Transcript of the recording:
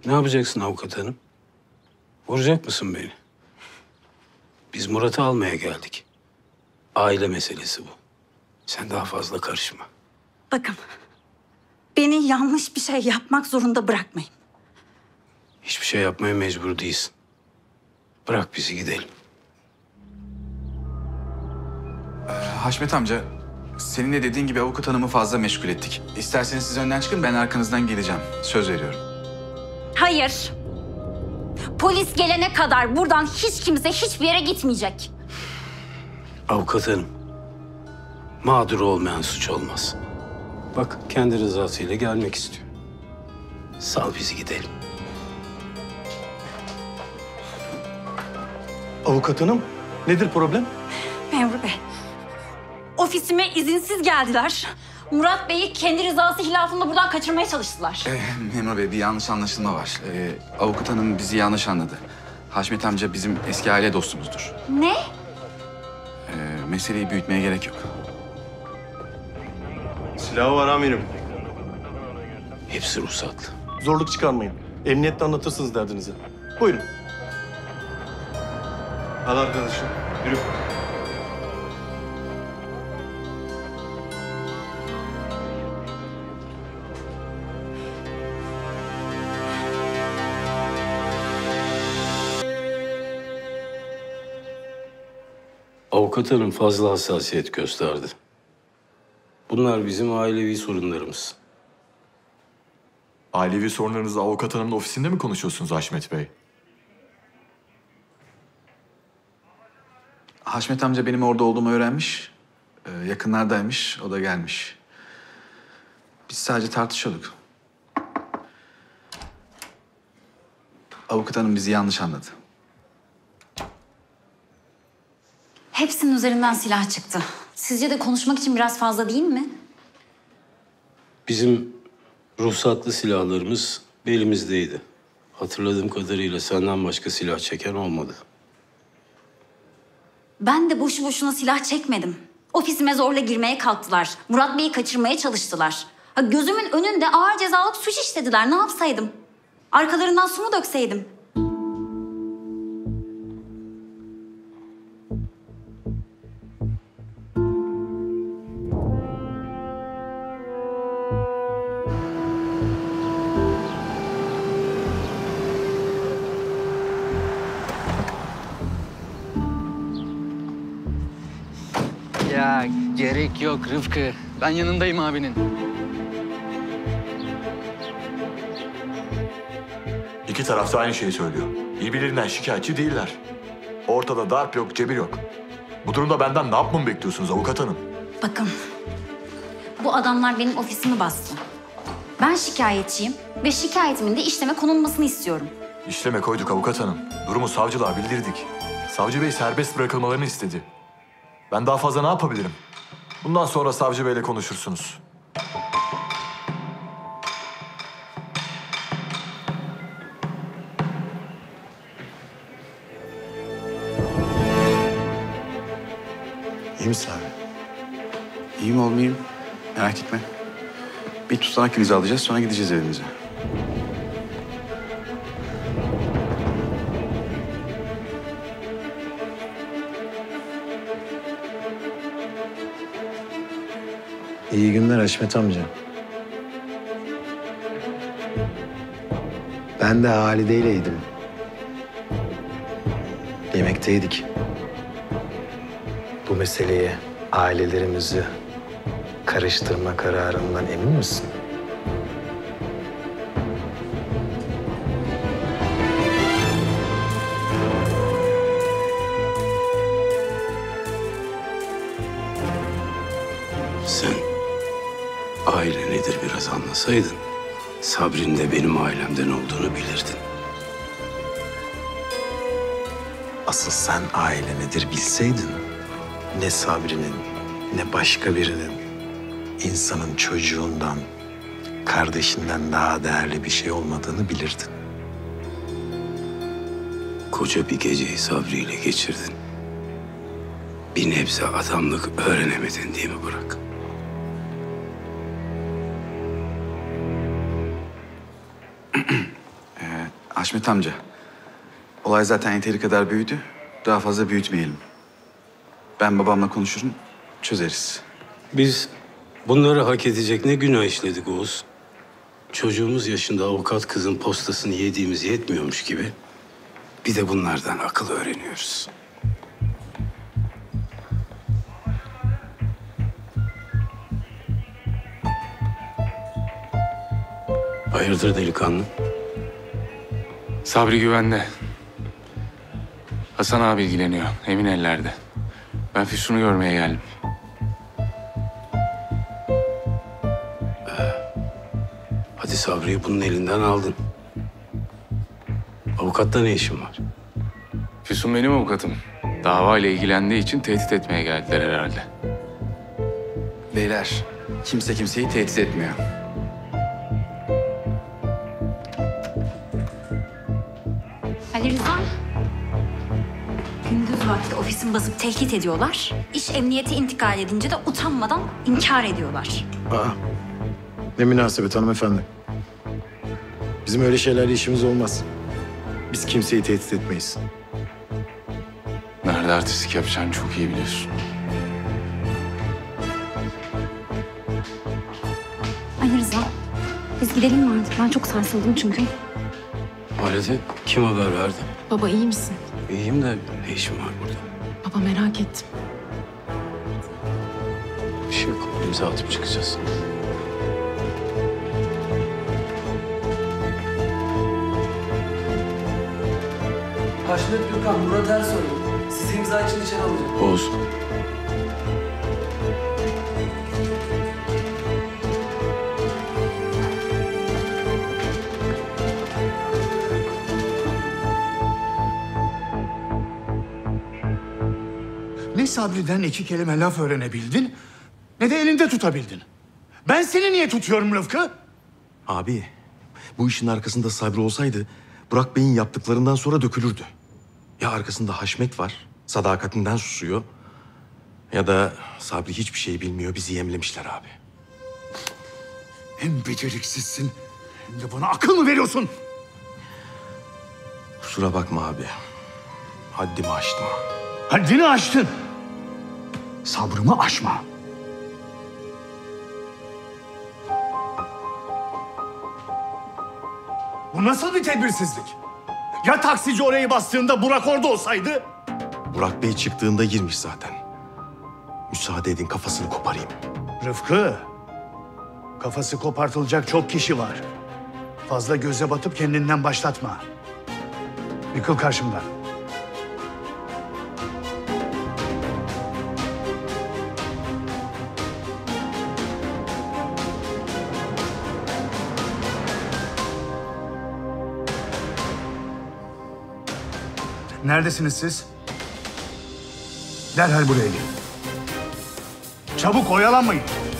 Ne yapacaksın avukat hanım? Vuracak mısın beni? Biz Murat'ı almaya geldik. Aile meselesi bu. Sen daha fazla karışma. Bakın, beni yanlış bir şey yapmak zorunda bırakmayın. Hiçbir şey yapmaya mecbur değilsin. Bırak bizi gidelim. Haşmet amca, senin de dediğin gibi avukat hanımı fazla meşgul ettik. İsterseniz siz önden çıkın, ben arkanızdan geleceğim. Söz veriyorum. Hayır. Polis gelene kadar buradan hiç kimse hiçbir yere gitmeyecek. Avukat hanım, mağdur olmayan suç olmaz. Bak kendi rızasıyla gelmek istiyor. Sal bizi gidelim. Avukat hanım, nedir problem? Memur Bey, ofisime izinsiz geldiler. Murat Bey'i kendi rızası hilafında buradan kaçırmaya çalıştılar. Memur Bey, bir yanlış anlaşılma var. Avukat hanım bizi yanlış anladı. Haşmet amca bizim eski aile dostumuzdur. Ne? Meseleyi büyütmeye gerek yok. Silahı var amirim. Hepsi ruhsatlı. Zorluk çıkarmayın. Emniyette anlatırsınız derdinizi. Buyurun. Al arkadaşım, yürü. Avukat hanım fazla hassasiyet gösterdi. Bunlar bizim ailevi sorunlarımız. Ailevi sorunlarınızı avukat hanımın ofisinde mi konuşuyorsunuz Haşmet Bey? Haşmet amca benim orada olduğumu öğrenmiş. Yakınlardaymış, o da gelmiş. Biz sadece tartışıyorduk. Avukat hanım bizi yanlış anladı. Hepsinin üzerinden silah çıktı. Sizce de konuşmak için biraz fazla değil mi? Bizim ruhsatlı silahlarımız belimizdeydi. Hatırladığım kadarıyla senden başka silah çeken olmadı. Ben de boşu boşuna silah çekmedim. Ofisime zorla girmeye kalktılar. Murat Bey'i kaçırmaya çalıştılar. Ha, gözümün önünde ağır cezalık suç işlediler. Ne yapsaydım? Arkalarından su mu dökseydim? Ya gerek yok Rıfkı. Ben yanındayım abinin. İki taraf da aynı şeyi söylüyor. Birbirlerinden şikayetçi değiller. Ortada darp yok, cebir yok. Bu durumda benden ne yapmamı bekliyorsunuz avukat hanım? Bakın, bu adamlar benim ofisimi bastı. Ben şikayetçiyim ve şikayetimin de işleme konulmasını istiyorum. İşleme koyduk avukat hanım. Durumu savcılığa bildirdik. Savcı bey serbest bırakılmalarını istedi. Ben daha fazla ne yapabilirim? Bundan sonra savcı beyle konuşursunuz. İyi misin abi? İyiyim olmayayım, merak etme. Bir tutanak imzalayacağız, sonra gideceğiz evimize. İyi günler Haşmet amca. Ben de Halide'yleydim. Yemekteydik. Bu meseleye ailelerimizi karıştırma kararından emin misin? Sen aile nedir biraz anlasaydın, Sabri'nin de benim ailemden olduğunu bilirdin. Asıl sen aile nedir bilseydin, ne Sabri'nin ne başka birinin, insanın çocuğundan, kardeşinden daha değerli bir şey olmadığını bilirdin. Koca bir geceyi Sabri ile geçirdin. Bir nebze adamlık öğrenemedin değil mi Burak? Haşmet amca, olay zaten yeteri kadar büyüdü. Daha fazla büyütmeyelim. Ben babamla konuşurum, çözeriz. Biz bunları hak edecek ne günah işledik Oğuz? Çocuğumuz yaşında avukat kızın postasını yediğimiz yetmiyormuş gibi bir de bunlardan akıl öğreniyoruz. Hayırdır delikanlı? Sabri güvende. Hasan abi ilgileniyor. Emin ellerde. Ben Füsun'u görmeye geldim. Hadi Sabri'yi bunun elinden aldın. Avukatta ne işin var? Füsun benim avukatım. Davayla ilgilendiği için tehdit etmeye geldiler herhalde. Beyler, kimse kimseyi tehdit etmiyor. Ali Rıza. Gündüz vakti ofisimi basıp tehdit ediyorlar. İş emniyete intikal edince de utanmadan inkar ediyorlar. Aa, ne münasebet hanımefendi. Bizim öyle şeylerle işimiz olmaz. Biz kimseyi tehdit etmeyiz. Nerede artistlik yapacağını çok iyi biliyorsun. Ali Rıza, biz gidelim mi artık? Ben çok sarsıldım çünkü. Halide kim haber verdi? Baba iyi misin? İyiyim de ne işim var burada? Baba merak ettim. Bir şey yok. İmza atıp çıkacağız. Haşmet Gökhan, Murat Ersoy. Sizi imza için içeri alacak. Oğuz. Ne Sabri'den 2 kelime laf öğrenebildin, ne de elinde tutabildin. Ben seni niye tutuyorum Rıfkı? Abi, bu işin arkasında Sabri olsaydı Burak Bey'in yaptıklarından sonra dökülürdü. Ya arkasında Haşmet var, sadakatinden susuyor. Ya da Sabri hiçbir şey bilmiyor, bizi yemlemişler abi. Hem beceriksizsin, hem de bana akıl mı veriyorsun? Kusura bakma abi. Haddimi aştım. Haddini aştın. Sabrımı aşma. Bu nasıl bir tedbirsizlik? Ya taksici orayı bastığında Burak orada olsaydı? Burak Bey çıktığında girmiş zaten. Müsaade edin kafasını koparayım. Rıfkı, kafası kopartılacak çok kişi var. Fazla göze batıp kendinden başlatma. Yıkıl karşımdan. Neredesiniz siz? Derhal buraya gelin. Çabuk oyalanmayın.